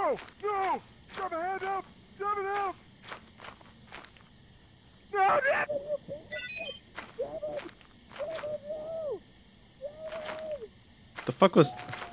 No! No! Got my hand up! Damn it, help! No, damn it! The fuck was...